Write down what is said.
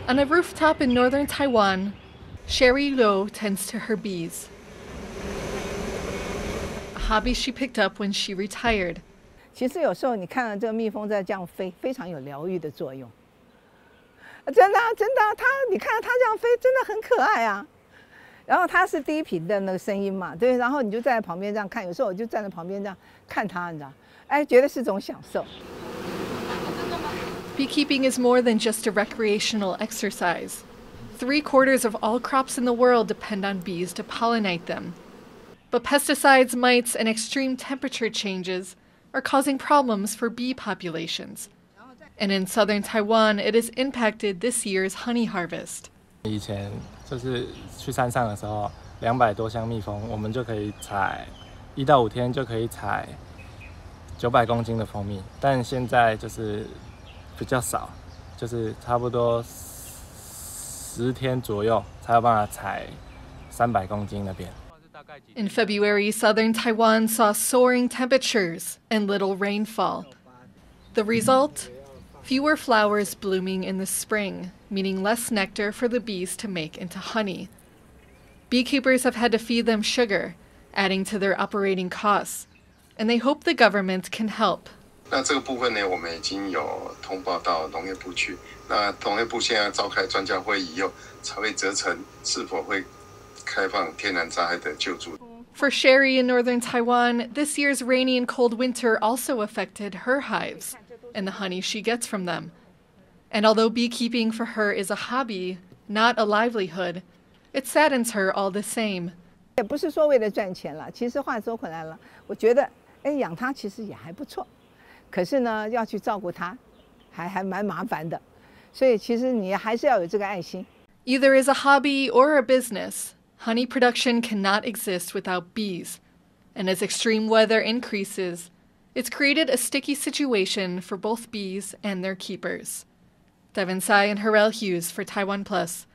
On a rooftop in northern Taiwan, Sherry Lo tends to her bees, a hobby she picked up when she retired. 其实有时候你看到这个蜜蜂在这样飞，非常有疗愈的作用。真的啊，真的啊，你看到它这样飞，真的很可爱啊。然后它是低频的那个声音嘛，对，然后你就站在旁边这样看，有时候我就站在旁边这样看它，你知道，哎，觉得是种享受。 Beekeeping is more than just a recreational exercise. 3/4 of all crops in the world depend on bees to pollinate them. But pesticides, mites, and extreme temperature changes are causing problems for bee populations. And in southern Taiwan, it has impacted this year's honey harvest. 以前就是去山上的时候，200多箱蜜蜂，我们就可以采1到5天就可以采900公斤的蜂蜜，但现在就是比较少，就是差不多10天左右才有办法采300公斤那边。 In February, southern Taiwan saw soaring temperatures and little rainfall. The result? Fewer flowers blooming in the spring, meaning less nectar for the bees to make into honey. Beekeepers have had to feed them sugar, adding to their operating costs, and they hope the government can help. 那这个部分呢，我们已经有通报到农业部去。那农业部现在召开专家会议以后，才会责成是否会开放天然灾害的救助。 For Sherry in northern Taiwan, this year's rainy and cold winter also affected her hives and the honey she gets from them. And although beekeeping for her is a hobby, not a livelihood, it saddens her all the same. 也不是说为了赚钱了，其实话说回来了，我觉得，养它其实也还不错。可是呢，要去照顾它，还蛮麻烦的。所以其实你还是要有这个爱心。 Either as a hobby or a business, honey production cannot exist without bees. And as extreme weather increases, it's created a sticky situation for both bees and their keepers. Devin, Tsai, and Herel Hughes for TaiwanPlus.